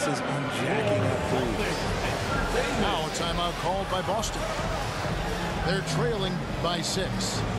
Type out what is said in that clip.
emphasis on jacking up threes. Now a timeout called by Boston. They're trailing by 6.